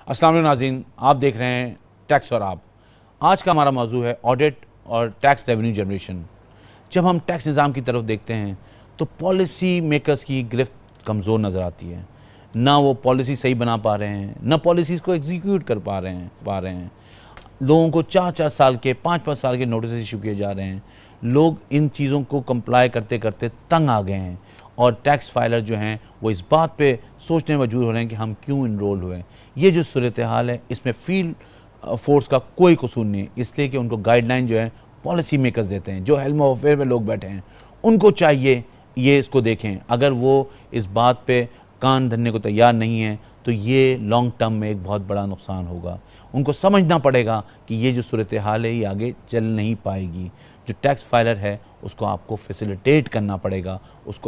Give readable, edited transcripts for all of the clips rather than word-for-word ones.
अस्सलाम वालेकुम नाज़रीन, आप देख रहे हैं टैक्स और आप। आज का हमारा मौजू है ऑडिट और टैक्स रेवेन्यू जनरेशन। जब हम टैक्स निज़ाम की तरफ देखते हैं तो पॉलिसी मेकर्स की गिरफ्त कमज़ोर नज़र आती है। ना वो पॉलिसी सही बना पा रहे हैं, ना पॉलिसीज़ को एग्जीक्यूट कर पा रहे हैं। लोगों को 4-4 साल के 5-5 साल के नोटिस इशू किए जा रहे हैं। लोग इन चीज़ों को कंप्लाई करते करते तंग आ गए हैं और टैक्स फाइलर जो हैं वो इस बात पे सोचने मजबूर हो रहे हैं कि हम क्यों इनरोल हुए। ये जो सूरत हाल है इसमें फील्ड फोर्स का कोई कसूर नहीं है, इसलिए कि उनको गाइडलाइन जो है पॉलिसी मेकर्स देते हैं। जो हेल्म ऑफ अफेयर में लोग बैठे हैं उनको चाहिए ये इसको देखें। अगर वो इस बात पे कान धरने को तैयार नहीं है तो ये लॉन्ग टर्म में एक बहुत बड़ा नुकसान होगा। उनको समझना पड़ेगा कि ये जो सूरत हाल है ये आगे चल नहीं पाएगी। जो टैक्स फाइलर है उसको आपको फैसिलिटेट करना पड़ेगा, उसको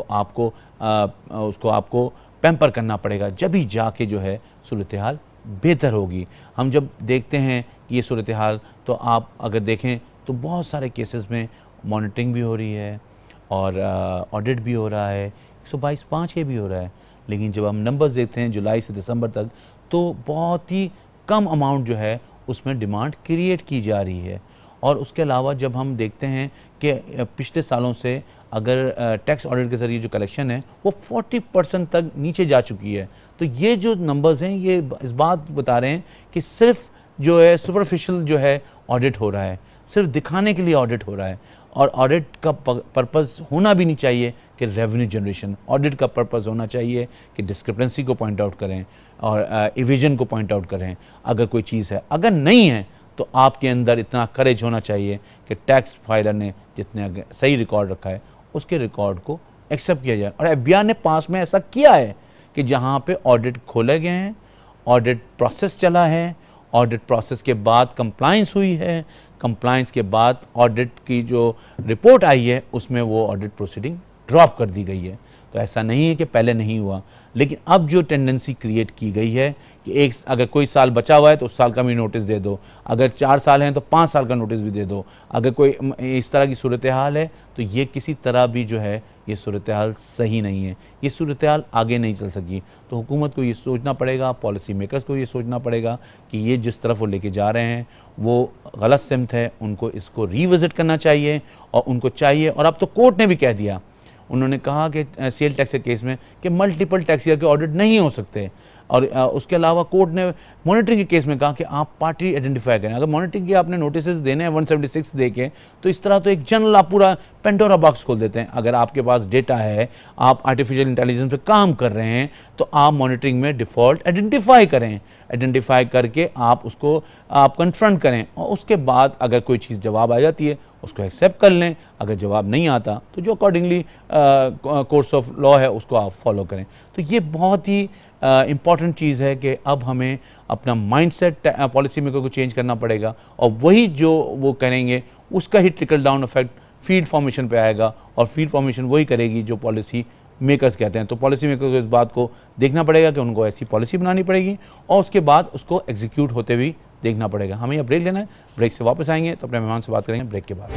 आपको पैम्पर करना पड़ेगा, जब ही जाके जो है सूरत हाल बेहतर होगी। हम जब देखते हैं कि ये सूरत हाल, तो आप अगर देखें तो बहुत सारे केसेस में मॉनिटरिंग भी हो रही है और ऑडिट भी हो रहा है, 122(5) भी हो रहा है। लेकिन जब हम नंबर्स देखते हैं जुलाई से दिसंबर तक तो बहुत ही कम अमाउंट जो है उसमें डिमांड क्रिएट की जा रही है। और उसके अलावा जब हम देखते हैं कि पिछले सालों से अगर टैक्स ऑडिट के ज़रिए जो कलेक्शन है वो 40% तक नीचे जा चुकी है। तो ये जो नंबर्स हैं ये इस बात बता रहे हैं कि सिर्फ जो है सुपरफिशियल जो है ऑडिट हो रहा है, सिर्फ दिखाने के लिए ऑडिट हो रहा है। और ऑडिट का पर्पज़ होना भी नहीं चाहिए कि रेवेन्यू जनरेशन, ऑडिट का पर्पज़ होना चाहिए कि डिस्क्रिपेंसी को पॉइंट आउट करें और इवेजन को पॉइंट आउट करें अगर कोई चीज़ है। अगर नहीं है तो आपके अंदर इतना करेज होना चाहिए कि टैक्स फाइलर ने जितने सही रिकॉर्ड रखा है उसके रिकॉर्ड को एक्सेप्ट किया जाए। और एफबीआई ने पास में ऐसा किया है कि जहाँ पे ऑडिट खोले गए हैं, ऑडिट प्रोसेस चला है, ऑडिट प्रोसेस के बाद कंप्लाइंस हुई है, कंप्लाइंस के बाद ऑडिट की जो रिपोर्ट आई है उसमें वो ऑडिट प्रोसीडिंग ड्रॉप कर दी गई है। तो ऐसा नहीं है कि पहले नहीं हुआ, लेकिन अब जो टेंडेंसी क्रिएट की गई है कि अगर कोई साल बचा हुआ है तो उस साल का भी नोटिस दे दो, अगर 4 साल हैं तो 5 साल का नोटिस भी दे दो। अगर कोई इस तरह की सूरत हाल है तो ये किसी तरह भी जो है ये सूरत हाल सही नहीं है, ये सूरत हाल आगे नहीं चल सकी। तो हुकूमत को ये सोचना पड़ेगा, पॉलिसी मेकर्स को ये सोचना पड़ेगा कि ये जिस तरफ वो लेके जा रहे हैं वो गलत सिमत है, उनको इसको रिविज़िट करना चाहिए। और उनको चाहिए, और अब तो कोर्ट ने भी कह दिया, उन्होंने कहा कि सेल टैक्स के केस में कि मल्टीपल टैक्स ईयर के ऑडिट नहीं हो सकते। और उसके अलावा कोर्ट ने मॉनिटरिंग के केस में कहा कि आप पार्टी आइडेंटिफाई करें। अगर मॉनिटरिंग के आपने नोटिस देने हैं 176 दे के, तो इस तरह तो एक जनरल आप पूरा पेंडोरा बॉक्स खोल देते हैं। अगर आपके पास डेटा है, आप आर्टिफिशियल इंटेलिजेंस पे काम कर रहे हैं, तो आप मॉनिटरिंग में डिफ़ॉल्ट आइडेंटिफाई करें, आइडेंटिफाई करके आप उसको आप कन्फ्रंट करें। और उसके बाद अगर कोई चीज़ जवाब आ जाती है उसको एक्सेप्ट कर लें, अगर जवाब नहीं आता तो जो अकॉर्डिंगली कोर्स ऑफ लॉ है उसको आप फॉलो करें। तो ये बहुत ही इम्पॉर्टेंट चीज़ है कि अब हमें अपना माइंडसेट पॉलिसी मेकर को चेंज करना पड़ेगा। और वही जो वो करेंगे उसका ही trickle down effect field formation पे आएगा, और फील्ड फॉर्मेशन वही करेगी जो पॉलिसी मेकर्स कहते हैं। तो पॉलिसी मेकर को इस बात को देखना पड़ेगा कि उनको ऐसी पॉलिसी बनानी पड़ेगी और उसके बाद उसको एग्जीक्यूट होते हुए देखना पड़ेगा। हमें यह ब्रेक लेना है, ब्रेक से वापस आएंगे तो अपने मेहमान से बात करेंगे ब्रेक के बाद।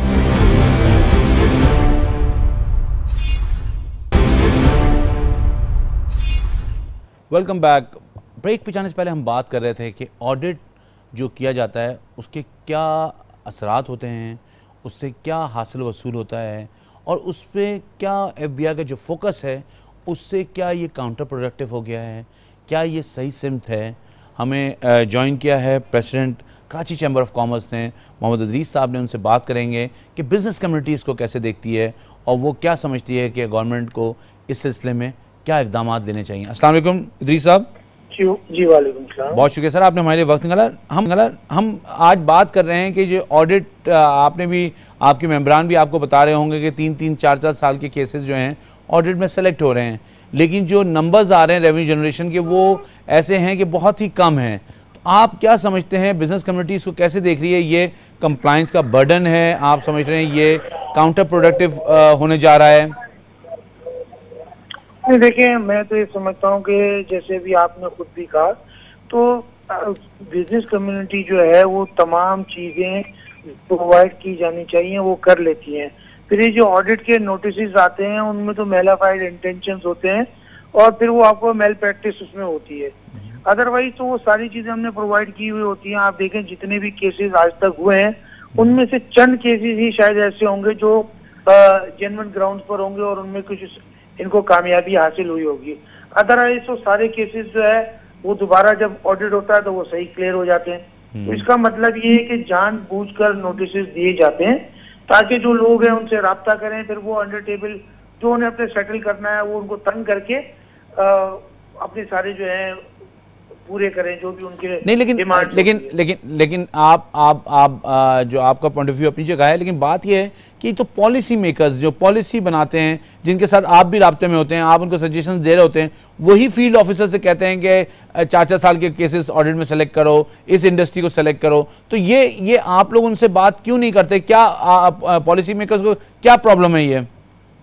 Welcome back. ब्रेक पे जाने से पहले हम बात कर रहे थे कि ऑडिट जो किया जाता है उसके क्या असरात होते हैं, उससे क्या हासिल वसूल होता है, और उस पर क्या एफबीआई का जो फोकस है उससे क्या ये काउंटर प्रोडक्टिव हो गया है, क्या ये सही सिमत है। हमें ज्वाइन किया है president Karachi chamber of commerce ने, मोहम्मद इदरीस साहब ने। उनसे बात करेंगे कि बिज़नेस कम्युनिटी इसको कैसे देखती है और वो क्या समझती है कि गवर्नमेंट को इस सिलसिले में क्या इक़दाम लेने चाहिए। अस्सलाम वालेकुम इदरीस साहब। जी वालेकुम सलाम। बहुत शुक्रिया सर, आपने हमारे लिए वक्त निकाला। हम आज बात कर रहे हैं कि जो ऑडिट, आपने भी, आपके मेंबरान भी आपको बता रहे होंगे कि 3-3, 4-4 साल के केसेस जो हैं ऑडिट में सेलेक्ट हो रहे हैं, लेकिन जो नंबर्स आ रहे हैं रेवेन्यू जनरेशन के वो ऐसे हैं कि बहुत ही कम हैं। तो आप क्या समझते हैं, बिज़नेस कम्युनिटी इसको कैसे देख रही है? ये कंप्लाइंस का बर्डन है, आप समझ रहे हैं ये काउंटर प्रोडक्टिव होने जा रहा है? देखिए, मैं तो ये समझता हूँ कि जैसे भी आपने खुद भी कहा, तो बिजनेस कम्युनिटी जो है वो तमाम चीज़ें प्रोवाइड की जानी चाहिए, वो कर लेती हैं। फिर ये जो ऑडिट के नोटिस आते हैं उनमें तो मेलाफाइड इंटेंशंस होते हैं और फिर वो आपको मेल प्रैक्टिस उसमें होती है। अदरवाइज तो वो सारी चीजें हमने प्रोवाइड की हुई होती हैं। आप देखें जितने भी केसेस आज तक हुए हैं उनमें से चंद केसेस ही शायद ऐसे होंगे जो जेन्युइन ग्राउंड पर होंगे और उनमें कुछ इनको कामयाबी हासिल हुई होगी। अदरवाइज तो सारे केसेस जो है वो दोबारा जब ऑडिट होता है तो वो सही क्लियर हो जाते हैं। तो इसका मतलब ये है कि जानबूझकर नोटिस दिए जाते हैं ताकि जो लोग हैं उनसे राब्ता करें, फिर वो अंडर टेबल जो उन्हें अपने सेटल करना है वो उनको तंग करके अपने सारे जो है पूरे करें जो भी उनके नहीं। लेकिन आप जो आपका पॉइंट ऑफ व्यू अपनी जगह है, लेकिन बात यह है कि तो पॉलिसी मेकर्स जो पॉलिसी बनाते हैं, जिनके साथ आप भी राब्ते में होते हैं, आप उनको सजेशंस दे रहे होते हैं, वही फील्ड ऑफिसर से कहते हैं कि 4-4 साल के केसेस ऑडिट में सेलेक्ट करो, इस इंडस्ट्री को सेलेक्ट करो। तो ये आप लोग उनसे बात क्यों नहीं करते? क्या पॉलिसी मेकर्स को क्या प्रॉब्लम है? ये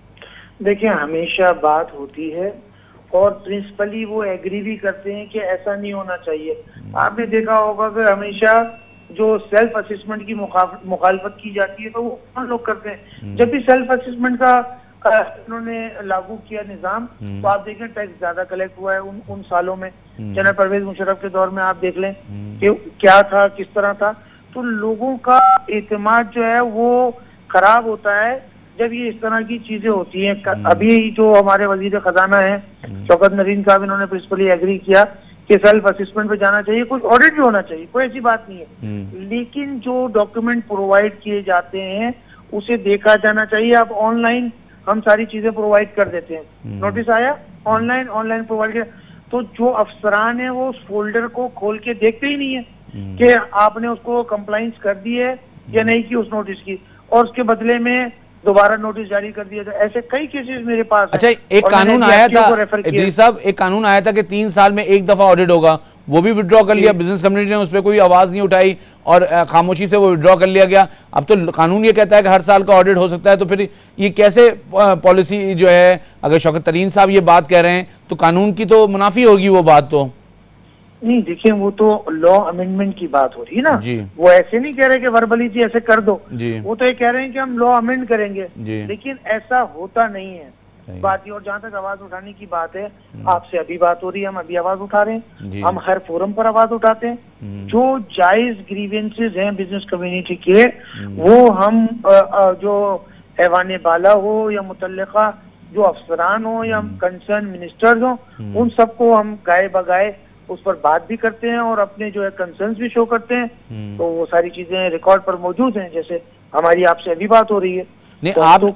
देखिए, हमेशा बात होती है और प्रिंसिपली वो एग्री भी करते हैं कि ऐसा नहीं होना चाहिए। आपने देखा होगा कि हमेशा जो सेल्फ असेसमेंट की मुखालफत की जाती है तो वो कौन लोग करते हैं? जब भी सेल्फ असेसमेंट का उन्होंने लागू किया निजाम, तो आप देखें टैक्स ज्यादा कलेक्ट हुआ है उन सालों में। जनरल परवेज मुशर्रफ के दौर में आप देख लें कि क्या था, किस तरह था। तो लोगों का एतमाद जो है वो खराब होता है जब ये इस तरह की चीजें होती हैं। अभी जो हमारे वजीर खजाना है शौकत नरीन साहब, इन्होंने प्रिंसिपली एग्री किया कि सेल्फ असेसमेंट पे जाना चाहिए, कुछ ऑडिट भी होना चाहिए, कोई ऐसी बात नहीं है। लेकिन जो डॉक्यूमेंट प्रोवाइड किए जाते हैं उसे देखा जाना चाहिए। अब ऑनलाइन हम सारी चीजें प्रोवाइड कर देते हैं, नोटिस आया ऑनलाइन प्रोवाइड किया, तो जो अफसरान है वो उस फोल्डर को खोल के देखते ही नहीं है कि आपने उसको कंप्लाइंस कर दी है या नहीं की उस नोटिस की, और उसके बदले में दोबारा नोटिस जारी कर दिया। ऐसे कई केसेस मेरे पास। अच्छा, एक कानून आया था इदरीस साहब, एक कानून आया था कि 3 साल में एक दफा ऑडिट होगा, वो भी विड्रॉ कर लिया। बिजनेस कम्युनिटी ने उस पर कोई आवाज नहीं उठाई और खामोशी से वो विड्रॉ कर लिया गया। अब तो कानून ये कहता है कि हर साल का ऑडिट हो सकता है। तो फिर ये कैसे पॉलिसी जो है, अगर शौकत तरीन साहब ये बात कह रहे हैं तो कानून की तो मुनाफी होगी वो बात। तो नहीं, देखिए वो तो लॉ अमेंडमेंट की बात हो रही है ना जी। वो ऐसे नहीं कह रहे कि वर्बली जी ऐसे कर दो जी। वो तो ये कह रहे हैं कि हम लॉ अमेंड करेंगे जी। लेकिन ऐसा होता नहीं है बात ही। और जहाँ तक आवाज उठाने की बात है, आपसे अभी बात हो रही है, हम अभी आवाज उठा रहे हैं, हम हर फोरम पर आवाज उठाते हैं। जो जायज ग्रीवेंसेस हैं बिजनेस कम्युनिटी के, वो हम जो ऐवान बाला हो या मुतल्लिका जो अफसरान हो या कंसर्न मिनिस्टर्स हो, उन सबको हम गाए बगाए उस पर बात भी करते हैं और अपने जो है कंसर्न्स भी शो करते हैं। तो वो सारी चीजें रिकॉर्ड पर मौजूद हैं, जैसे हमारी आपसे अभी बात हो रही है। नहीं,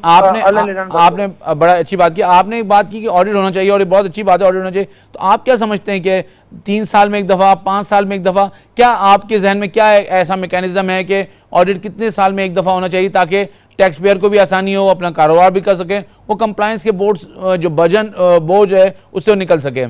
आपने बड़ा अच्छी बात की। आपने एक बात की कि ऑडिट होना चाहिए और ये बहुत अच्छी बात है, ऑडिट होना चाहिए। तो आप क्या समझते हैं कि 3 साल में एक दफा, 5 साल में एक दफा, क्या आपके जहन में क्या ऐसा मैकेनिज्म है कि ऑडिट कितने साल में एक दफा होना चाहिए ताकि टैक्स पेयर को भी आसानी हो, अपना कारोबार भी कर सके, वो कंप्लायंस के बोझ बोझ है उससे निकल सके?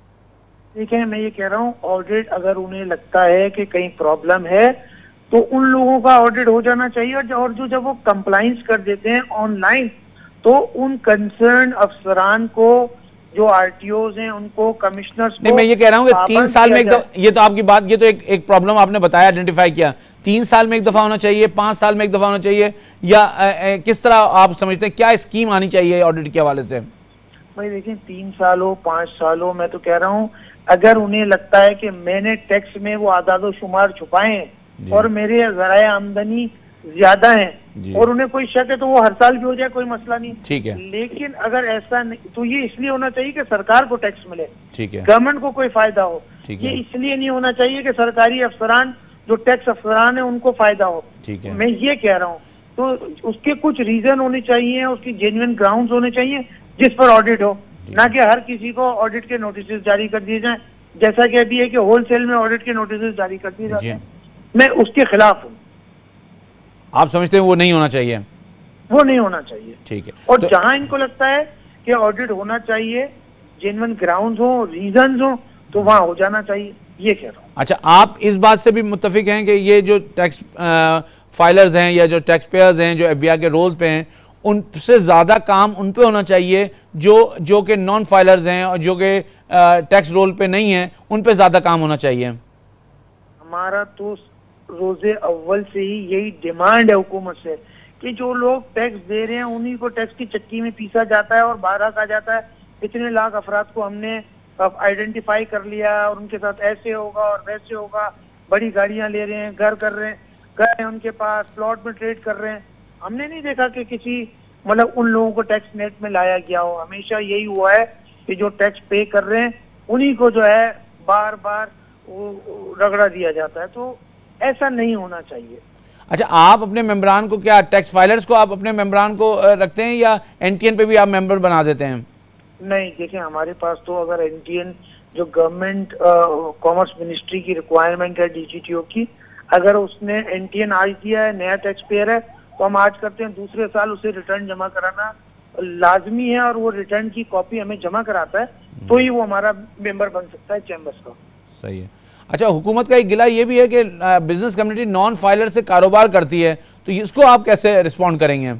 ठीक है, मैं ये कह रहा हूँ ऑडिट अगर उन्हें लगता है कि कहीं प्रॉब्लम है तो उन लोगों का ऑडिट हो जाना चाहिए। और जो जब वो कंप्लाइंस कर देते हैं ऑनलाइन तो उन कंसर्न अफसरान को, जो आरटीओज हैं उनको, कमिश्नर्स को। नहीं, मैं ये कह रहा हूँ कि 3 साल में एक दफा, ये तो आपकी बात, ये तो एक प्रॉब्लम आपने बताया, आइडेंटिफाई किया। 3 साल में एक दफा होना चाहिए, 5 साल में एक दफा होना चाहिए, या किस तरह आप समझते हैं क्या स्कीम आनी चाहिए ऑडिट के हवाले से? भाई देखिए, 3 साल हो, 5 साल हो, मैं तो कह रहा हूँ अगर उन्हें लगता है कि मैंने टैक्स में वो आदादो शुमार छुपाए हैं और मेरे ज़राए आमदनी ज्यादा हैं और उन्हें कोई शक है तो वो हर साल भी हो जाए, कोई मसला नहीं। ठीक है। लेकिन अगर ऐसा नहीं तो ये इसलिए होना चाहिए कि सरकार को टैक्स मिले, ठीक है, गवर्नमेंट को कोई फायदा हो। ये इसलिए नहीं होना चाहिए कि सरकारी अफसरान, जो टैक्स अफसरान है, उनको फायदा हो। ठीक है, मैं ये कह रहा हूँ। तो उसके कुछ रीजन होने चाहिए, उसकी जेन्युइन ग्राउंड्स होने चाहिए जिस पर ऑडिट हो, ना कि हर किसी को ऑडिट के नोटिस जारी कर दिए जाएं, जैसा कि अभी है कि होलसेल में ऑडिट के नोटिस जारी कर दिए जाते हैं। मैं उसके खिलाफ हूँ। आप समझते हैं वो नहीं होना चाहिए? वो नहीं होना चाहिए। ठीक है। और तो जहां इनको लगता है कि ऑडिट होना चाहिए, जेन्युइन ग्राउंड्स हो, रीजंस हो, तो वहां हो जाना चाहिए, ये कह रहा हूँ। अच्छा, आप इस बात से भी मुत्तफिक हैं कि ये जो टैक्स फाइलर्स हैं या जो टैक्स पेयर्स हैं जो FBI के रोल पे हैं, उनसे ज़्यादा काम उन पे होना चाहिए जो कि नॉन फाइलर्स हैं और जो कि टैक्स रोल पे नहीं हैं, उन पे ज़्यादा काम होना चाहिए? हमारा तो रोजे अव्वल से ही यही डिमांड है हुकूमत से कि जो लोग टैक्स दे रहे हैं उन्हीं को टैक्स की चक्की में पीसा जाता है और बाहर आ जाता है। इतने लाख अफराद को हमने अब आइडेंटिफाई कर लिया और उनके साथ ऐसे होगा और वैसे होगा, बड़ी गाड़ियां ले रहे हैं, घर कर रहे हैं, घर है उनके पास, प्लॉट में ट्रेड कर रहे हैं। हमने नहीं देखा कि किसी मतलब उन लोगों को टैक्स नेट में लाया गया हो। हमेशा यही हुआ है कि जो टैक्स पे कर रहे हैं उन्हीं को जो है बार बार वो रगड़ा दिया जाता है। तो ऐसा नहीं होना चाहिए। अच्छा, आप अपने मेंबरान को क्या टैक्स फाइलर्स को आप अपने मेंबरान को रखते हैं या एनटीएन पे भी आप मेंबर बना देते हैं? नहीं, देखिए हमारे पास तो अगर एनटीएन जो गवर्नमेंट कॉमर्स मिनिस्ट्री की रिक्वायरमेंट है डीजीटीओ की, अगर उसने एनटीएन आज दिया है, नया टैक्स पेयर है, तो हम आज करते हैं, दूसरे साल उसे रिटर्न जमा कराना लाजमी है और वो रिटर्न की कॉपी हमें जमा कराता है तो ही वो हमारा मेंबर बन सकता है चैम्बर्स का। सही है। अच्छा, हुकूमत का एक गिला ये भी है कि बिजनेस कम्युनिटी नॉन फाइलर से कारोबार करती है, तो इसको आप कैसे रिस्पॉन्ड करेंगे?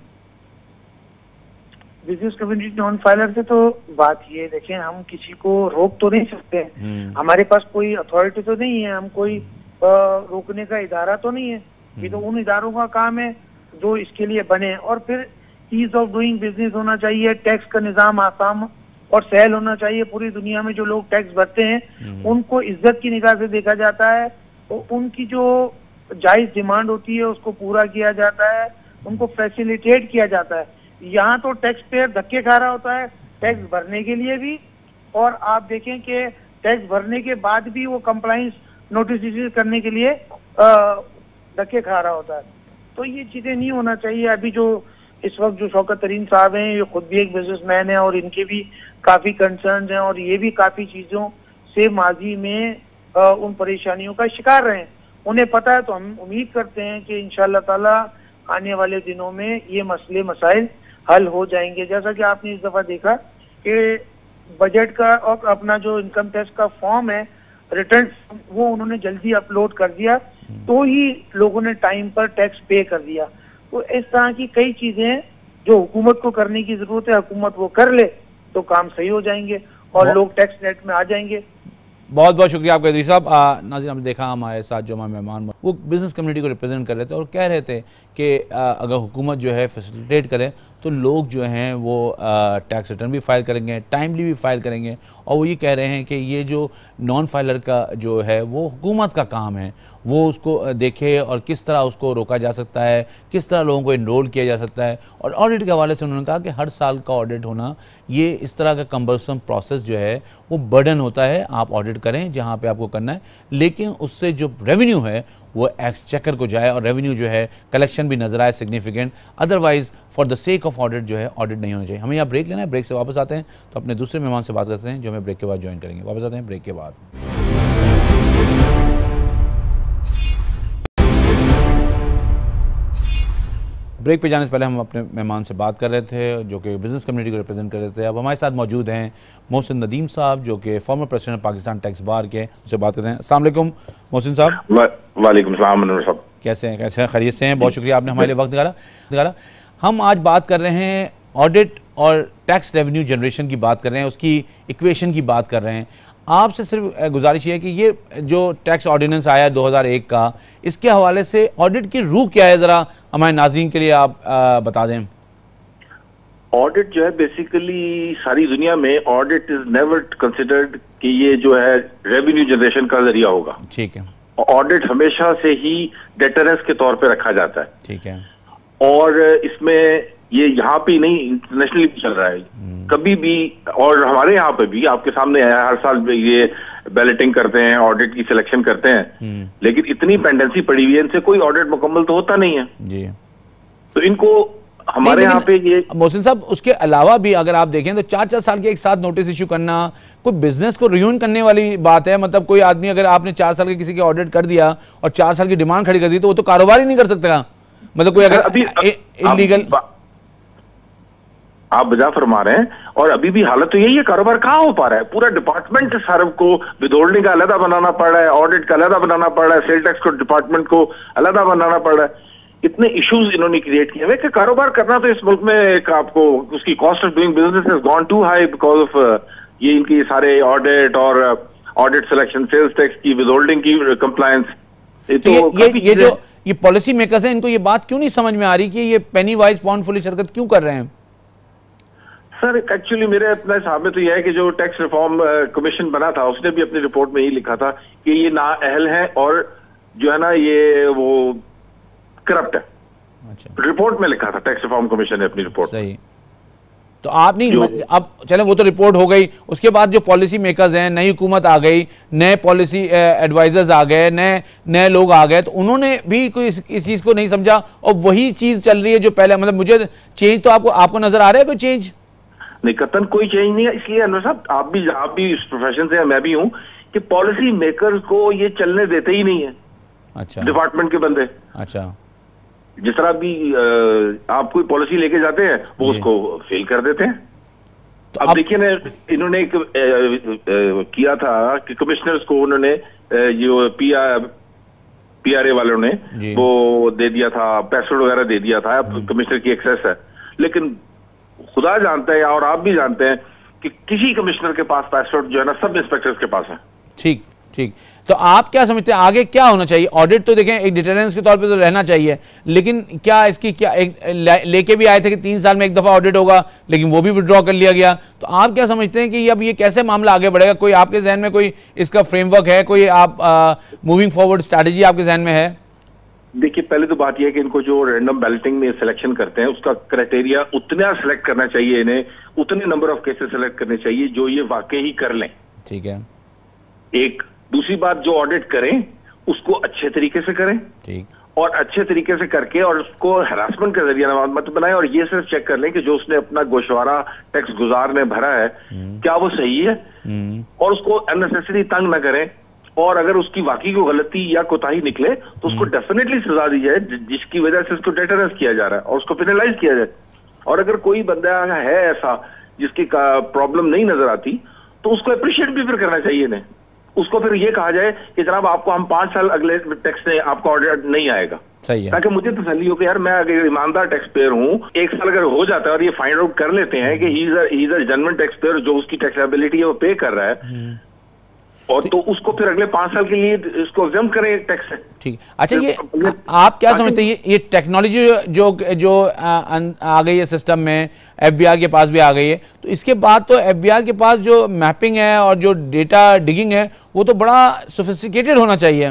बिजनेस कम्युनिटी नॉन फाइलर से तो बात ये देखें, हम किसी को रोक तो नहीं सकते, हमारे पास कोई अथॉरिटी तो नहीं है, हम कोई रोकने का इदारा तो नहीं है। ये तो उन इदारों का काम है जो इसके लिए बने। और फिर ईज ऑफ डूइंग बिजनेस होना चाहिए, टैक्स का निजाम आसान और सहल होना चाहिए। पूरी दुनिया में जो लोग टैक्स भरते हैं उनको इज्जत की निगाह से देखा जाता है, और उनकी जो जायज डिमांड होती है उसको पूरा किया जाता है, उनको फैसिलिटेट किया जाता है। यहाँ तो टैक्स पेयर धक्के खा रहा होता है टैक्स भरने के लिए भी, और आप देखें कि टैक्स भरने के बाद भी वो कंप्लाइंस नोटिस इश्यू करने के लिए धक्के खा रहा होता है। तो ये चीजें नहीं होना चाहिए। अभी जो इस वक्त जो शौकत तरीन साहब हैं, ये खुद भी एक बिजनेसमैन है और इनके भी काफी कंसर्न हैं और ये भी काफी चीजों से माजी में उन परेशानियों का शिकार रहे हैं। उन्हें पता है, तो हम उम्मीद करते हैं कि इंशाअल्लाह ताला आने वाले दिनों में ये मसले मसाइल हल हो जाएंगे। जैसा कि आपने इस दफा देखा कि बजट का और अपना जो इनकम टैक्स का फॉर्म है, रिटर्न, वो उन्होंने जल्दी अपलोड कर दिया तो ही लोगों ने टाइम पर टैक्स पे कर दिया। तो इस तरह की कई चीजें हैं जो हुकूमत को करने की जरूरत है, हुकूमत वो कर ले तो काम सही हो जाएंगे और लोग टैक्स नेट में आ जाएंगे। बहुत बहुत शुक्रिया आपका इदरीस साहब। नाज़रीन, हमने देखा हमारे साथ जो हमारे मेहमान वो बिज़नेस कम्युनिटी को रिप्रेजेंट कर रहे थे और कह रहे थे कि अगर हुकूमत जो है फैसिलिटेट करे तो लोग जो हैं वो टैक्स रिटर्न भी फाइल करेंगे, टाइमली भी फाइल करेंगे। और वो ये कह रहे हैं कि ये जो नॉन फाइलर का जो है वो हुकूमत का काम है, वो उसको देखे और किस तरह उसको रोका जा सकता है, किस तरह लोगों को इनरोल किया जा सकता है। और ऑडिट के हवाले से उन्होंने कहा कि हर साल का ऑडिट होना ये इस तरह का कम्बरसम प्रोसेस जो है वो बर्डन होता है। आप ऑडिट करें जहाँ पे आपको करना है, लेकिन उससे जो रेवेन्यू है वो एक्सचेकर को जाए और रेवेन्यू जो है कलेक्शन भी नजर आए significant. Otherwise for the sake of audit जो है ऑडिट नहीं होना चाहिए। हमें यहाँ ब्रेक लेना है, ब्रेक से वापस आते हैं तो अपने दूसरे मेहमान से बात करते हैं जो हमें ब्रेक के बाद ज्वाइन करेंगे। वापस आते हैं ब्रेक के बाद। ब्रेक पे जाने से पहले हम अपने मेहमान से बात कर रहे थे जो कि बिज़नेस कम्युनिटी को रिप्रेजेंट कर रहे थे। अब हमारे साथ मौजूद हैं मोहसिन नदीम साहब जो कि former president Pakistan tax bar के, उससे बात करते हैं। अस्सलाम वालेकुम मोहसिन साहब। वालेकुम सलाम साहब, कैसे हैं खैरियत से हैं? बहुत शुक्रिया आपने हमारे लिए वक्त निकाला। हम आज बात कर रहे हैं ऑडिट और टैक्स रेवेन्यू जनरेशन की बात कर रहे हैं, उसकी इक्वेशन की बात कर रहे हैं। आपसे सिर्फ गुजारिश है कि ये जो टैक्स ऑर्डिनेंस आया है 2001 का, इसके हवाले से ऑडिट की रूह क्या है, ज़रा हमारे नाज़रीन के लिए आप बता दें। ऑडिट जो है बेसिकली सारी दुनिया में ऑडिट इज नेवर कंसिडर्ड कि ये जो है रेवेन्यू जनरेशन का जरिया होगा। ठीक है। ऑडिट हमेशा से ही डेटरेंस के तौर पे रखा जाता है। ठीक है। और इसमें ये यहाँ पे नहीं, इंटरनेशनली भी चल रहा है कभी भी, और हमारे यहाँ पे भी आपके सामने आया, हर साल ये बैलेटिंग करते हैं, ऑडिट की सिलेक्शन करते हैं, लेकिन इतनी पेंडेंसी पड़ी हुई है, इनसे कोई ऑडिट मुकम्मल तो होता नहीं है जी। तो इनको हमारे यहाँ पे ये मोहसिन साहब, उसके अलावा भी अगर आप देखें तो 4-4 साल के एक साथ नोटिस इशू करना कोई बिजनेस को रियून करने वाली बात है। मतलब कोई आदमी अगर आपने 4 साल के किसी की ऑडिट कर दिया और 4 साल की डिमांड खड़ी कर दी तो वो तो कारोबार ही नहीं कर सकता। मतलब कोई अगर अभी इलीगल, आप बजा फरमा रहे हैं, और अभी भी हालत तो यही है, कारोबार कहाँ हो पा रहा है। पूरा डिपार्टमेंट सारे को विदहोल्डिंग का अलग बनाना पड़ रहा है, ऑडिट का अलग बनाना पड़ रहा है, सेल टैक्स को डिपार्टमेंट को अलग बनाना पड़ रहा है। इतने इश्यूज इन्होंने क्रिएट किए हुए कि कारोबार करना तो इस मुल्क में एक आपको उसकी cost of doing business has gone too high because of ये इनकी सारे ऑडिट और ऑडिट सिलेक्शन, सेल्स टैक्स की, विदहोल्डिंग की कंप्लायंस। तो ये पॉलिसी मेकर्स हैं, इनको ये बात क्यों नहीं समझ में आ रही कि ये पेनी वाइज पाउंड फुलिश हरकत क्यों कर रहे हैं? सर एक्चुअली मेरे अपने हिसाब में तो यह है कि जो टैक्स रिफॉर्म कमीशन बना था उसने भी अपनी रिपोर्ट में यही लिखा था कि ये नाअहल है और जो है ना ये वो करप्ट है। अच्छा, रिपोर्ट में लिखा था टैक्स रिफॉर्म कमीशन ने अपनी रिपोर्ट। सही। तो आप नहीं, अब चलें वो तो रिपोर्ट हो गई, उसके बाद जो पॉलिसी मेकर्स हैं, नई हुकूमत आ गई, नए पॉलिसी एडवाइजर्स आ गए, नए लोग आ गए, तो उन्होंने भी कोई इस चीज़ को नहीं समझा और वही चीज़ चल रही है जो पहले, मतलब मुझे चेंज तो आपको नजर आ रहा है कोई चेंज? नहीं, कतन कोई चेंज नहीं है। इसलिए अनवर साहब आप भी इस प्रोफेशन से, मैं भी हूं, कि पॉलिसी मेकर्स को ये चलने देते ही नहीं है। अच्छा, डिपार्टमेंट के बंदे। अच्छा, जिस तरह भी आप कोई पॉलिसी लेके जाते हैं वो उसको फेल कर देते हैं। तो अब देखिए ना, इन्होंने एक किया था कि कमिश्नर्स को उन्होंने जो पीआरए वालों ने वो दे दिया था, पासवर्ड वगैरह दे दिया था, कमिश्नर की एक्सेस है। लेकिन खुदा जानता है और आप भी जानते हैं कि किसी कमिश्नर के पास पासवर्ड जो है ना सब इंस्पेक्टर्स के पास है। ठीक ठीक। तो आप क्या समझते हैं आगे क्या होना चाहिए? ऑडिट तो देखें एक डिटेरेंस के तौर पे तो रहना चाहिए, लेकिन क्या इसकी क्या लेके भी आए थे कि 3 साल में एक दफा ऑडिट होगा, लेकिन वो भी विड्रॉ कर लिया गया। तो आप क्या समझते हैं कि अब ये कैसे मामला आगे बढ़ेगा? कोई आपके जहन में कोई इसका फ्रेमवर्क है, कोई आप मूविंग फॉरवर्ड स्ट्रैटेजी आपके जहन में है? देखिए, पहले तो बात यह है कि इनको जो रैंडम बैलेटिंग में सिलेक्शन करते हैं उसका क्राइटेरिया उतना सिलेक्ट करना चाहिए, इन्हें उतने नंबर ऑफ केसेस सिलेक्ट करने चाहिए जो ये वाकई ही कर लें। ठीक है, एक। दूसरी बात, जो ऑडिट करें उसको अच्छे तरीके से करें। ठीक। और अच्छे तरीके से करके और उसको हरासमेंट का जरिया मत बनाए, और ये सिर्फ चेक कर लें कि जो उसने अपना गोशवारा टैक्स गुजार ने भरा है क्या वो सही है, और उसको अननेसेसरी तंग न करें। और अगर उसकी वाकई को गलती या कोताही निकले तो उसको डेफिनेटली सजा दी जाए जिसकी वजह से उसको डेटरेंस किया जा रहा है और उसको पेनलाइज किया जाए। और अगर कोई बंदा है ऐसा जिसकी प्रॉब्लम नहीं नजर आती तो उसको अप्रिशिएट भी फिर करना चाहिए इन्हें। उसको फिर ये कहा जाए कि जनाब आपको हम 5 साल अगले टैक्स में आपका ऑडिट नहीं आएगा। सही है। ताकि मुझे तसल्ली हो कि यार मैं अगर ईमानदार टैक्स पेयर हूं, 1 साल अगर हो जाता है और ये फाइंड आउट कर लेते हैं कि he is a genuine tax payer, जो उसकी टैक्सेबिलिटी है वो पे कर रहा है, और तो उसको फिर अगले 5 साल के लिए इसको एग्जाम करें टैक्स से। ठीक। अच्छा, ये आप क्या समझते हैं ये टेक्नोलॉजी जो आ गई है सिस्टम में, एफबीआर के पास भी आ गई है, तो इसके बाद तो एफबीआर के पास जो मैपिंग है और जो डेटा डिगिंग है वो तो बड़ा सोफिस्टिकेटेड होना चाहिए।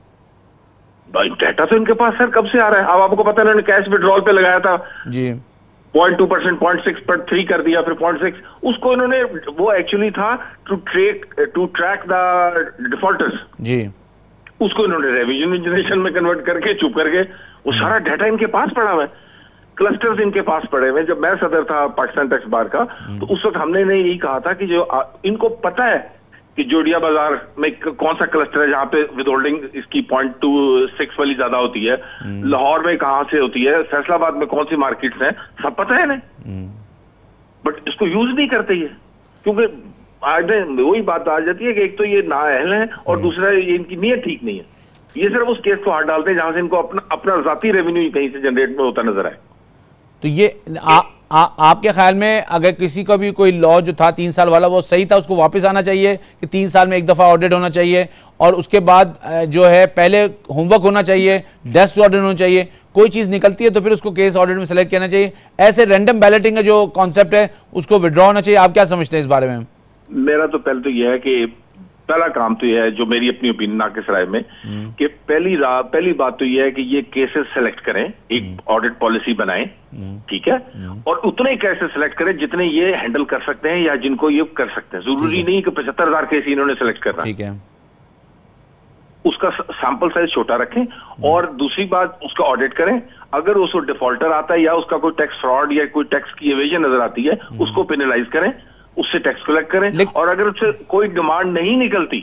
भाई डेटा तो इनके पास सर कब से आ रहा है? अब आपको पता है इन्होंने कैश विड्रॉल पे लगाया था जी, 0.2%, 0.6 पर 3 कर दिया, फिर 0.6। उसको इन्होंने, वो एक्चुअली था टू ट्रैक द डिफॉल्टर्स जी, उसको इन्होंने रेवेन्यू जनरेशन में कन्वर्ट करके चुप करके वो सारा डाटा इनके पास पड़ा हुआ है, क्लस्टर्स इनके पास पड़े हुए। जब मैं सदर था पाकिस्तान टैक्स बार का तो उस वक्त हमने यही कहा था कि जो इनको पता है कि जोड़िया बाजार में कौन सा क्लस्टर है जहां पे विदहोल्डिंग इसकी 0.26 वाली ज्यादा होती है, लाहौर में कहां से होती है, फैसलाबाद में कौन सी मार्केट्स हैं, सब पता है ना, बट इसको यूज नहीं करते ये, क्योंकि आज वही बात आ जाती है कि एक तो ये नाअहल है और दूसरा ये इनकी नीयत ठीक नहीं है। ये सिर्फ उस केस को हाथ डालते हैं जहां से इनको अपना जाती रेवेन्यू कहीं से जनरेट में होता नजर आए। तो ये आपके ख्याल में अगर किसी का भी कोई लॉ जो था 3 साल वाला वो सही था, उसको वापस आना चाहिए कि 3 साल में एक दफ़ा ऑडिट होना चाहिए, और उसके बाद जो है पहले होमवर्क होना चाहिए, डेस्क ऑडिट होना चाहिए, कोई चीज़ निकलती है तो फिर उसको केस ऑडिट में सेलेक्ट करना चाहिए, ऐसे रैंडम बैलेटिंग का जो कॉन्सेप्ट है उसको विड्रॉ होना चाहिए? आप क्या समझते हैं इस बारे में? मेरा तो पहले तो यह है कि पहला काम तो यह है, जो मेरी अपनी ओपिनियन नाकिस राय में, कि पहली बात तो यह है कि ये केसेस सेलेक्ट करें, एक ऑडिट पॉलिसी बनाएं, ठीक है, और उतने केसेस सेलेक्ट करें जितने ये हैंडल कर सकते हैं या जिनको ये कर सकते हैं। जरूरी नहीं कि 75,000 केस इन्होंने सेलेक्ट करना, ठीक है, उसका सैंपल साइज छोटा रखें। और दूसरी बात, उसका ऑडिट करें, अगर उसको डिफॉल्टर आता है या उसका कोई टैक्स फ्रॉड या कोई टैक्स की एवेजन नजर आती है उसको पेनलाइज करें, उससे टैक्स कलेक्ट करें, और अगर उससे कोई डिमांड नहीं निकलती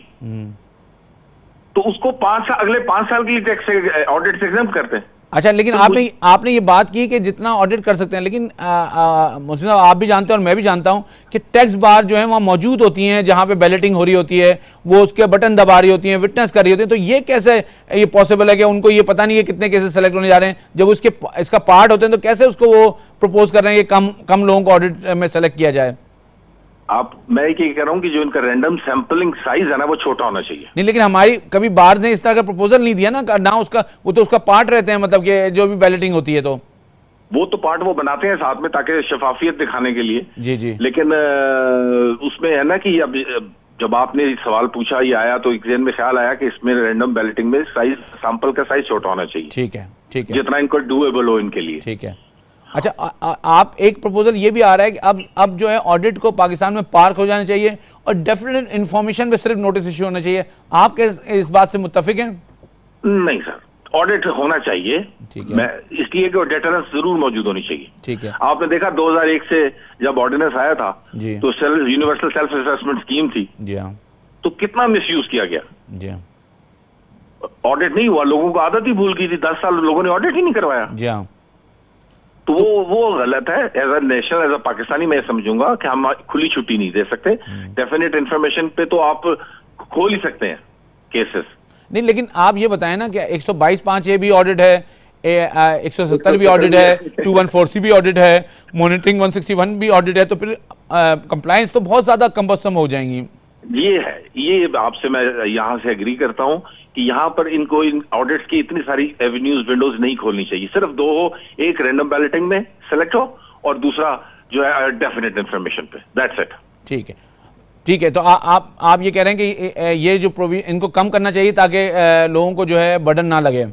तो उसको अगले 5 साल के लिए टैक्स ऑडिट से एग्जाम्प्ट करते हैं। अच्छा, लेकिन तो आपने ये बात की कि जितना ऑडिट कर सकते हैं, लेकिन मुझसे आप भी जानते हैं और मैं भी जानता हूं कि टैक्स बार जो है वहां मौजूद होती हैं जहां पे बैलेटिंग हो रही होती है, वो उसके बटन दबा रही होती हैं, विटनेस कर रही होती है। तो ये कैसे ये पॉसिबल है कि उनको ये पता नहीं है कितने केसेस सेलेक्ट होने जा रहे हैं? जब इसका पार्ट होते हैं तो कैसे उसको वो प्रपोज कर रहे हैं कि कम लोगों को ऑडिट में सेलेक्ट किया जाए? मैं ये कह रहा हूं कि जो इनका रैंडम सैंपलिंग साइज है ना वो छोटा होना चाहिए। नहीं, लेकिन हमारी कभी बार ने इस तरह का प्रपोजल नहीं दिया ना उसका, वो तो उसका पार्ट रहते हैं, मतलब कि जो भी बैलेटिंग होती है। तो वो तो पार्ट वो बनाते हैं साथ में ताकि शफाफियत दिखाने के लिए। जी जी। लेकिन उसमें है ना कि अब जब आपने सवाल पूछा ये आया तो एक जहन में ख्याल आया कि इसमें रैंडम बैलेटिंग में साइज, सैंपल का साइज छोटा होना चाहिए। ठीक है, ठीक है, जितना इनको डूएबल हो इनके लिए। ठीक है। अच्छा, आप एक प्रपोजल ये भी आ रहा है कि अब जो है ऑडिट को पाकिस्तान में पार्क हो जाना चाहिए और डेफिनेट इंफॉर्मेशन पे सिर्फ नोटिस इश्यू होना चाहिए। आप इस बात से मुत्तफिक हैं? नहीं सर, ऑडिट होना चाहिए। ठीक है। मैं इसलिए कि डेटरेंस जरूर मौजूद होनी चाहिए। ठीक है। आपने देखा 2001 से जब ऑर्डिनेंस आया था जी, तो यूनिवर्सल सेल्फ असेसमेंट स्कीम थी। जी हाँ। तो कितना मिसयूज किया गया। जी हाँ। ऑडिट नहीं हुआ, लोगों को आदत ही भूल गई थी, 10 साल लोगों ने ऑडिट ही नहीं करवाया। जी हाँ। तो वो गलत है। As a national, as a Pakistani मैं समझूंगा कि हम खुली छुट्टी नहीं दे सकते। डेफिनेट इंफॉर्मेशन पे तो आप खोल ही सकते हैं केसेस। नहीं, लेकिन आप ये बताएं ना कि 122(5) ए भी ऑडिट है, 170 भी ऑडिट है, 214C भी ऑडिट है, मॉनिटरिंग 161 भी ऑडिट है, तो फिर कंप्लायंस तो बहुत ज्यादा कम्बरसम हो जाएंगी। ये है, ये आपसे मैं यहाँ से एग्री करता हूँ कि यहाँ पर इनको इन ऑडिट्स की इतनी सारी एवेन्यूज, विंडोज नहीं खोलनी चाहिए। सिर्फ दो हो, एक रैंडम बैलेटिंग में सेलेक्ट हो और दूसरा जो है डेफिनेट इंफॉर्मेशन पे। That's it. ठीक है, ठीक है। तो आप ये कह रहे हैं कि ये जो इनको कम करना चाहिए ताकि लोगों को जो है बर्डन ना लगे।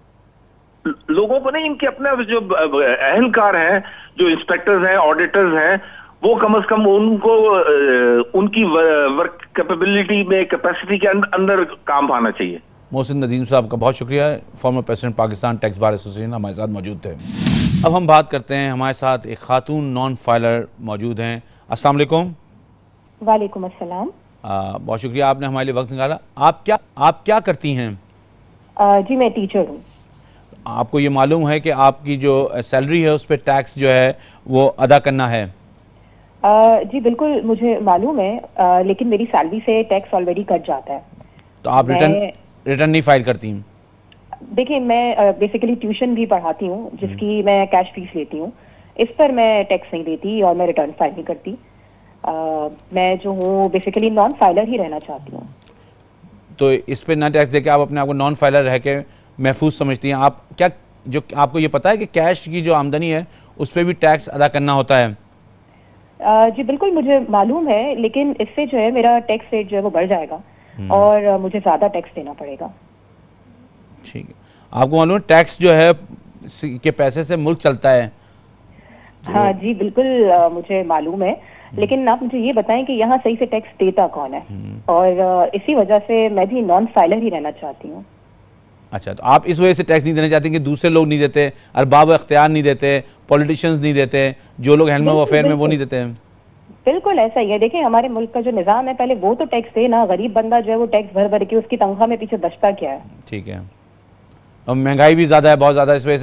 लोगों को नहीं, इनके अपने जो अहलकार हैं, जो इंस्पेक्टर्स हैं, ऑडिटर्स हैं, वो कम से कम उनको उनकी वर्क कैपेबिलिटी में, कैपेसिटी के अंदर काम आना चाहिए। मोहसिन नदीम साहब का बहुत शुक्रिया। Former president Pakistan tax bar association हमारे साथ मौजूद थे। अब हम बात करते हैं, हमारे साथ एक खातून नॉन फाइलर मौजूद हैं। अस्सलाम वालेकुम। वालेकुम अस्सलाम। बहुत शुक्रिया, आपने हमारे लिए वक्त निकाला। आप क्या करती हैं? जी मैं टीचर हूँ। आपको ये मालूम है कि आपकी जो सैलरी है उस पर टैक्स जो है वो अदा करना है? जी बिल्कुल मुझे मालूम है, लेकिन मेरी सैलरी से टैक्स ऑलरेडी कट जाता है। तो आप रिटर्न नहीं फाइल करती? देखिए, मैं बेसिकली ट्यूशन भी पढ़ाती हूँ जिसकी मैं कैश फीस लेती हूँ। इस पर मैं टैक्स नहीं देती और मैं रिटर्न फाइल नहीं करती। मैं जो हूँ बेसिकली नॉन फाइलर ही रहना चाहती हूँ। तो इस पे ना टैक्स देके आप अपने आप को नॉन फाइलर रह के महफूज समझती हैं? आप क्या, जो आपको ये पता है कि कैश की जो आमदनी है उस पर भी टैक्स अदा करना होता है? जी बिल्कुल मुझे मालूम है, लेकिन इससे जो है मेरा टैक्स रेट जो है वो बढ़ जाएगा और मुझे ज़्यादा टैक्स देना पड़ेगा। ठीक है। आपको मालूम है टैक्स जो है के पैसे से मुल्क चलता है? तो हाँ जी बिल्कुल मुझे मालूम है, लेकिन आप मुझे ये बताएं कि यहाँ सही से टैक्स देता कौन है, और इसी वजह से मैं भी नॉन फाइलर ही रहना चाहती हूँ। अच्छा, तो आप इस वजह से टैक्स नहीं देना चाहते कि दूसरे लोग नहीं देते, अरबाब अख्तियार नहीं देते, पॉलिटिशियंस नहीं देते, जो लोग हेल्म ऑफ अफेयर में वो नहीं देते हैं? बिल्कुल ऐसा ही है। देखिए हमारे मुल्क का जो निज़ाम है, पहले वो तो टैक्स दे ना। गरीब बंदा जो है वो टैक्स भर भर के उसकी तनख्वाह में पीछे बचता क्या है। ठीक है। और महंगाई भी ज़्यादा है, बहुत ज़्यादा, इस वजह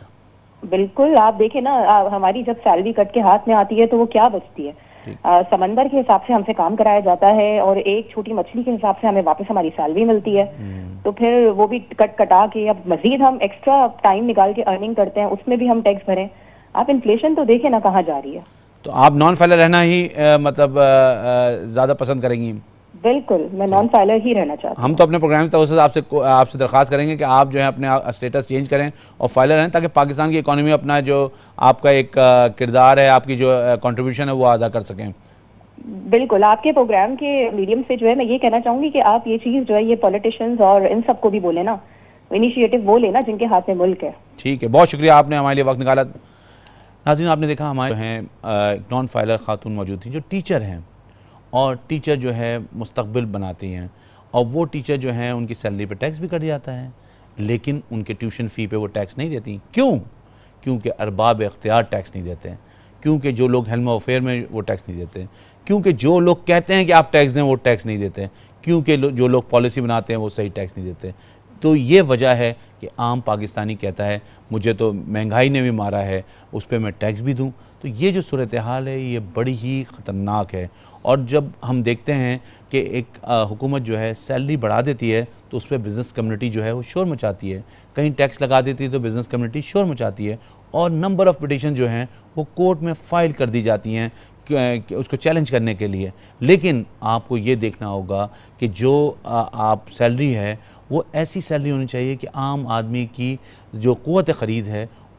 से। बिल्कुल, आप देखें ना, हमारी जब सैलरी कट के हाथ में आती है तो वो क्या बचती है। समंदर के हिसाब से हमसे काम कराया जाता है और एक छोटी मछली के हिसाब से हमें वापस हमारी सैलरी मिलती है। तो फिर वो भी कटा के अब मजीद हम एक्स्ट्रा टाइम निकाल के अर्निंग करते हैं, उसमें भी हम टैक्स भरें। आप इन्फ्लेशन तो देखें ना कहाँ जा रही है। तो आप नॉन फाइलर रहना ही मतलब ज़्यादा पसंद करेंगी? बिल्कुल, मैं नॉन फाइलर ही रहना चाहती हूँ। हम तो अपने प्रोग्राम की तरफ से आपसे दरख्वास्त करेंगे कि आप जो है अपने स्टेटस चेंज करें और फाइलर रहें, ताकि पाकिस्तान की इकॉनमी में अपना जो आपका एक किरदार है, आपकी जो कंट्रीब्यूशन है वो अदा कर सकें। बिल्कुल, आपके प्रोग्राम के मीडियम से जो है मैं ये कहना चाहूँगी कि आप ये चीज़ जो है ये पॉलिटिशियंस और इन सबको भी बोले ना, इनिशिएटिव वो लेना जिनके हाथ में मुल्क है। ठीक है, बहुत शुक्रिया, आपने हमारे लिए वक्त निकाला। नाज़रीन, आपने देखा हमारे हैं नॉन फाइलर खातून मौजूद थी जो टीचर हैं, और टीचर जो है मुस्तकबिल बनाती हैं, और वो टीचर जो हैं उनकी सैलरी पे टैक्स भी कट जाता है, लेकिन उनके ट्यूशन फ़ी पे वो टैक्स नहीं देती। क्यों? क्योंकि अरबाब इख्तियार टैक्स नहीं देते हैं, क्योंकि जो लोग हेल्म ऑफ अफेयर में वो टैक्स नहीं देते, क्योंकि जो लोग कहते हैं कि आप टैक्स दें वो टैक्स नहीं देते, क्योंकि जो लोग पॉलिसी बनाते हैं वो सही टैक्स नहीं देते। तो ये वजह है कि आम पाकिस्तानी कहता है मुझे तो महंगाई ने भी मारा है, उस पर मैं टैक्स भी दूं। तो ये जो सूरत हाल है ये बड़ी ही ख़तरनाक है। और जब हम देखते हैं कि एक हुकूमत जो है सैलरी बढ़ा देती है तो उस पर बिज़नेस कम्युनिटी जो है वो शोर मचाती है, कहीं टैक्स लगा देती है तो बिज़नेस कम्युनिटी शोर मचाती है, और नंबर ऑफ़ पिटीशन जो हैं वो कोर्ट में फ़ाइल कर दी जाती हैं उसको चैलेंज करने के लिए। लेकिन आपको ये देखना होगा कि जो आप सैलरी है वो ऐसी सैलरी होनी चाहिए कि आम आदमी की जो क़ुव्वत ख़रीद है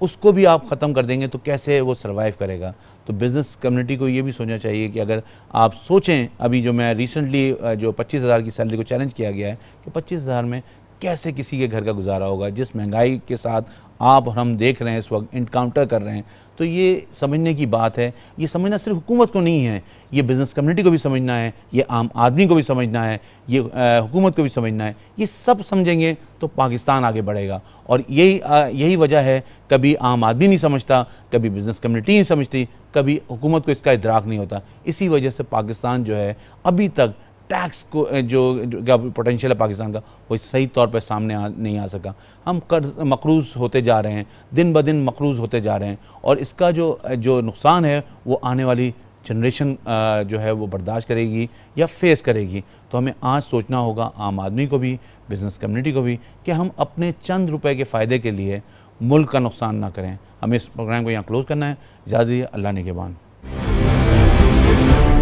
उसको भी आप ख़त्म कर देंगे तो कैसे वो सर्वाइव करेगा। तो बिज़नेस कम्युनिटी को ये भी सोचना चाहिए कि अगर आप सोचें, अभी जो मैं रिसेंटली जो 25,000 की सैलरी को चैलेंज किया गया है कि 25,000 में कैसे किसी के घर का गुजारा होगा, जिस महंगाई के साथ आप और हम देख रहे हैं इस वक्त, इनकाउंटर कर रहे हैं। तो ये समझने की बात है, ये समझना सिर्फ हुकूमत को नहीं है, ये बिज़नेस कम्युनिटी को भी समझना है, ये आम आदमी को भी समझना है, ये हुकूमत को भी समझना है। ये सब समझेंगे तो पाकिस्तान आगे बढ़ेगा। और यही वजह है, कभी आम आदमी नहीं समझता, कभी बिज़नेस कम्युनिटी नहीं समझती, कभी हुकूमत को इसका इदराक नहीं होता। इसी वजह से पाकिस्तान जो है अभी तक टैक्स को जो पोटेंशियल है पाकिस्तान का, वो सही तौर पर सामने नहीं आ सका। हम मकरूज़ होते जा रहे हैं, दिन ब दिन मकरूज़ होते जा रहे हैं, और इसका जो नुकसान है वो आने वाली जनरेशन जो है वो बर्दाश्त करेगी या फेस करेगी। तो हमें आज सोचना होगा, आम आदमी को भी, बिज़नेस कम्युनिटी को भी, कि हम अपने चंद रुपए के फ़ायदे के लिए मुल्क का नुकसान ना करें। हमें इस प्रोग्राम को यहाँ क्लोज़ करना है। इजाज़त दीजिए, अल्लाह निगहबान।